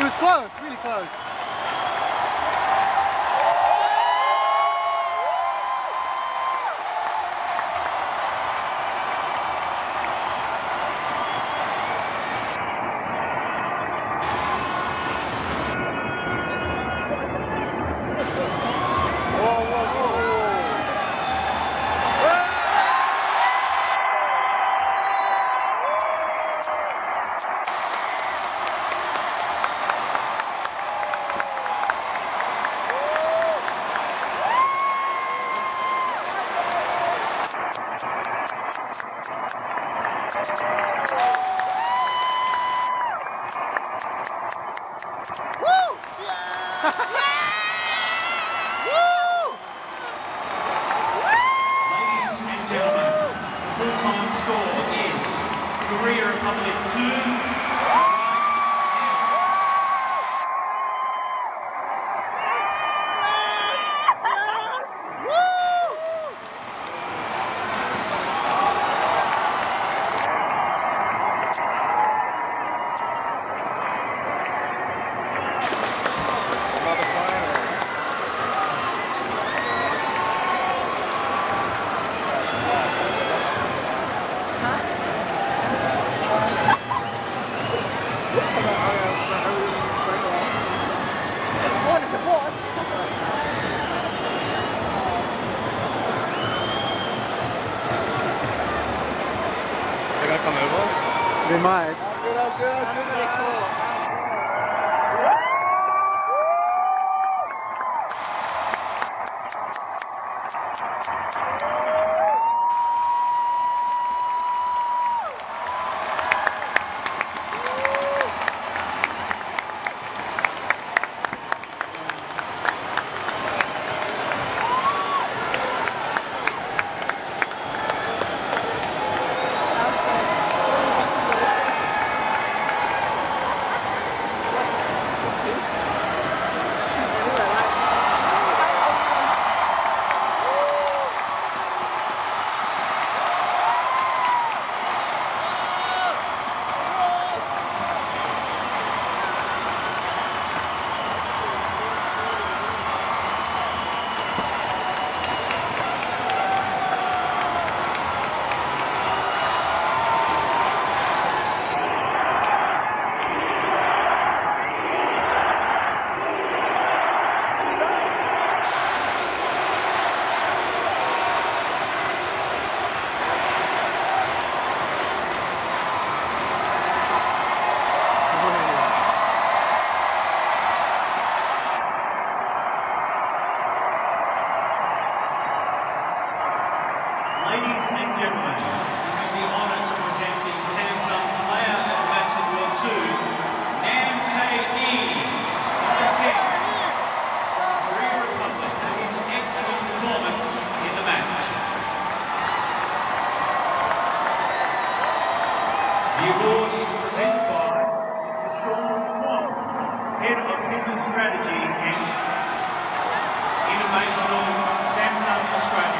It was close, really close. Ladies and gentlemen, the full-time score is Korea Republic 2. They're gonna come over? They might. That's pretty cool. Ladies and gentlemen, we have the honour to present the Samsung Player of the Match Award to Nam Tae-in, number 10, Korea Republic, for his excellent performance in the match. The award is presented by Mr. Sean Kwong, Head of Business Strategy and Innovation of Samsung Australia.